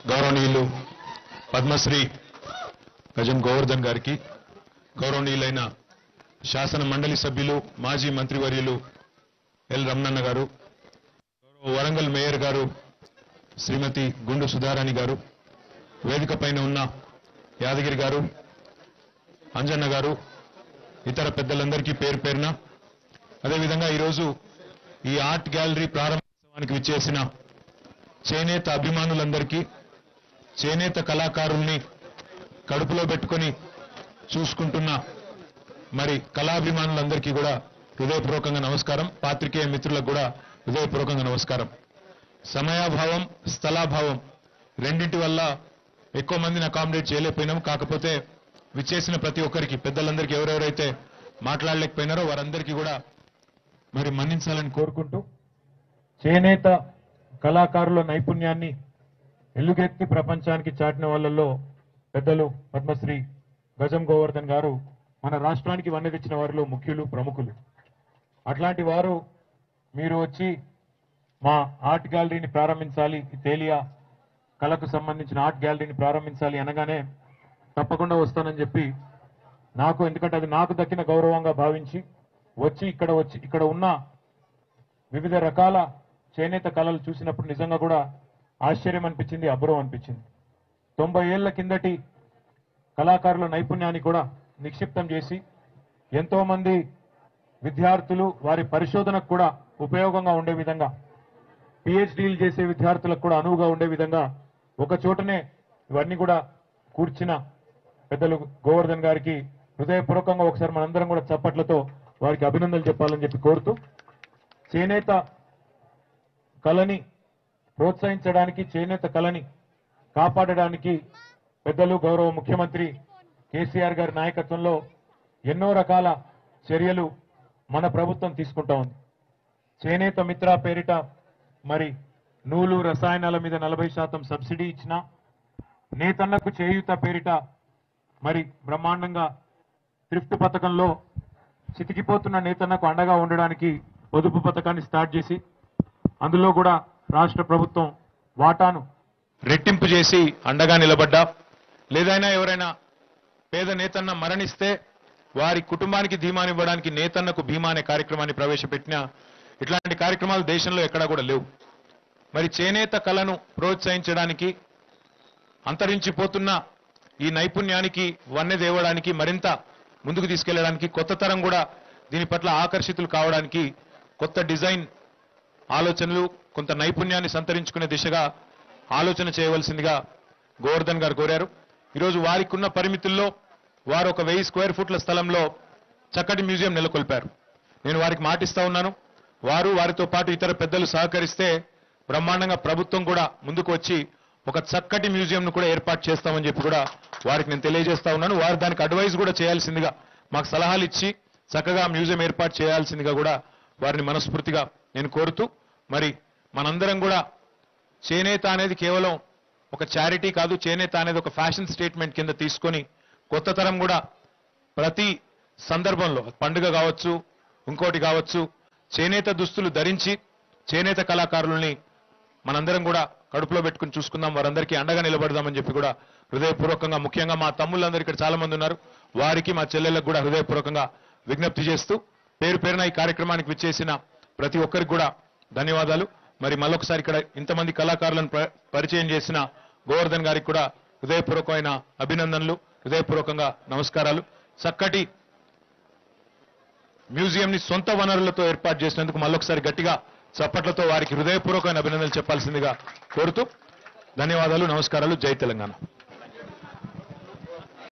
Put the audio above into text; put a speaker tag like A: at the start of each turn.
A: గౌరవనీయులు పద్మశ్రీ గజం గోవర్ధన్ గారికి, గౌరవనీయులైన శాసన మండలి సభ్యులు మాజీ మంత్రివర్యులు ఎల్ రమణన్న గారు, వరంగల్ మేయర్ గారు శ్రీమతి గుండు సుధారాణి గారు, వేదిక పైన ఉన్న యాదగిరి గారు, అంజన్న గారు, ఇతర పెద్దలందరికీ పేరు పేరున, అదేవిధంగా ఈరోజు ఈ ఆర్ట్ గ్యాలరీ ప్రారంభోత్సవానికి విచ్చేసిన చేనేత అభిమానులందరికీ, చేనేత కళాకారుల్ని కడుపులో పెట్టుకొని చూసుకుంటున్న మరి కళాభిమానులందరికీ కూడా హృదయపూర్వకంగా నమస్కారం. పాత్రికేయ మిత్రులకు కూడా హృదయపూర్వకంగా నమస్కారం. సమయాభావం, స్థలాభావం రెండింటి వల్ల ఎక్కువ మందిని అకామిడేట్ చేయలేకపోయినాం. కాకపోతే విచ్చేసిన ప్రతి ఒక్కరికి, పెద్దలందరికీ ఎవరెవరైతే మాట్లాడలేకపోయినారో వారందరికీ కూడా మరి మన్నించాలని కోరుకుంటూ, చేనేత కళాకారుల నైపుణ్యాన్ని ఎలుగెత్తి ప్రపంచానికి చాటిన వాళ్ళల్లో పెద్దలు పద్మశ్రీ గజం గోవర్ధన్ గారు మన రాష్ట్రానికి వన్నె తెచ్చిన వారిలో ముఖ్యులు, ప్రముఖులు. అట్లాంటి వారు మీరు వచ్చి మా ఆర్ట్ గ్యాలరీని ప్రారంభించాలి, ఈ తేలియా కళకు సంబంధించిన ఆర్ట్ గ్యాలరీని ప్రారంభించాలి అనగానే తప్పకుండా వస్తానని చెప్పి నాకు, ఎందుకంటే అది నాకు దక్కిన గౌరవంగా భావించి వచ్చి ఇక్కడ ఉన్న వివిధ రకాల చేనేత కళలు చూసినప్పుడు నిజంగా కూడా ఆశ్చర్యం అనిపించింది, అబ్బురం అనిపించింది. 90 ఏళ్ల కిందటి కళాకారుల నైపుణ్యాన్ని కూడా నిక్షిప్తం చేసి ఎంతో మంది విద్యార్థులు వారి పరిశోధనకు కూడా ఉపయోగంగా ఉండే విధంగా, పిహెచ్డీలు చేసే విద్యార్థులకు కూడా అనువుగా ఉండే విధంగా ఒక చోటనే ఇవన్నీ కూడా కూర్చిన పెద్దలు గోవర్ధన్ గారికి హృదయపూర్వకంగా ఒకసారి మనందరం కూడా చప్పట్లతో వారికి అభినందనలు చెప్పాలని చెప్పి కోరుతూ, చేనేత కళని ప్రోత్సహించడానికి, చేనేత కళని కాపాడడానికి పెద్దలు గౌరవ ముఖ్యమంత్రి కేసీఆర్ గారి నాయకత్వంలో ఎన్నో రకాల చర్యలు మన ప్రభుత్వం తీసుకుంటా ఉంది. చేనేత మిత్ర పేరిట మరి నూలు, రసాయనాల మీద 40% సబ్సిడీ ఇచ్చిన, నేతన్నకు చేయూత పేరిట మరి బ్రహ్మాండంగా థ్రిఫ్ట్ పథకంలో చితికిపోతున్న నేతన్నకు అండగా ఉండడానికి పొదుపు పథకాన్ని స్టార్ట్ చేసి అందులో కూడా రాష్ట్ర ప్రభుత్వం వాటాను రెట్టింపు చేసి అండగా నిలబడ్డా, లేదైనా ఎవరైనా పేద నేతన్న మరణిస్తే వారి కుటుంబానికి ధీమానివ్వడానికి నేతన్నకు భీమా అనే కార్యక్రమాన్ని ప్రవేశపెట్టిన, ఇట్లాంటి కార్యక్రమాలు దేశంలో ఎక్కడా కూడా లేవు. మరి చేనేత కళను ప్రోత్సహించడానికి, అంతరించిపోతున్న ఈ నైపుణ్యానికి వన్నె దేవడానికి, మరింత ముందుకు తీసుకెళ్లడానికి, కొత్త తరం కూడా దీని పట్ల ఆకర్షితులు కావడానికి కొత్త డిజైన్ ఆలోచనలు, కొంత నైపుణ్యాన్ని సంతరించుకునే దిశగా ఆలోచన చేయవలసిందిగా గోవర్ధన్ గారు కోరారు. ఈరోజు వారికి ఉన్న పరిమితుల్లో వారు ఒక 1000 స్క్వేర్ ఫుట్ల స్థలంలో చక్కటి మ్యూజియం నెలకొల్పారు. నేను వారికి మాటిస్తా ఉన్నాను, వారితో పాటు ఇతర పెద్దలు సహకరిస్తే బ్రహ్మాండంగా ప్రభుత్వం కూడా ముందుకు వచ్చి ఒక చక్కటి మ్యూజియంను కూడా ఏర్పాటు చేస్తామని చెప్పి కూడా వారికి నేను తెలియజేస్తా ఉన్నాను. వారు దానికి అడ్వైజ్ కూడా చేయాల్సిందిగా, మాకు సలహాలు ఇచ్చి చక్కగా మ్యూజియం ఏర్పాటు చేయాల్సిందిగా కూడా వారిని మనస్ఫూర్తిగా నేను కోరుతూ, మరి మనందరం కూడా చేనేత అనేది కేవలం ఒక చారిటీ కాదు, చేనేత అనేది ఒక ఫ్యాషన్ స్టేట్మెంట్ కింద తీసుకొని కొత్త తరం కూడా ప్రతి సందర్భంలో, పండుగ కావచ్చు, ఇంకోటి కావచ్చు, చేనేత దుస్తులు ధరించి చేనేత కళాకారుల్ని మనందరం కూడా కడుపులో పెట్టుకుని చూసుకుందాం, వారందరికీ అండగా నిలబడదామని చెప్పి కూడా హృదయపూర్వకంగా, ముఖ్యంగా మా తమ్ముళ్ళందరూ ఇక్కడ చాలా మంది ఉన్నారు, వారికి, మా చెల్లెళ్ళకు కూడా హృదయపూర్వకంగా విజ్ఞప్తి చేస్తూ, పేరు పేరున ఈ కార్యక్రమానికి విచ్చేసిన ప్రతి ఒక్కరికి కూడా ధన్యవాదాలు. మరి మళ్ళొకసారి ఇక్కడ ఇంతమంది కళాకారులను పరిచయం చేసిన గోవర్ధన్ గారికి కూడా హృదయపూర్వకమైన అభినందనలు, హృదయపూర్వకంగా నమస్కారాలు. చక్కటి మ్యూజియంని సొంత వనరులతో ఏర్పాటు చేసినందుకు మళ్ళొకసారి గట్టిగా చప్పట్లతో వారికి హృదయపూర్వకమైన అభినందనలు చెప్పాల్సిందిగా కోరుతూ ధన్యవాదాలు, నమస్కారాలు. జై తెలంగాణ.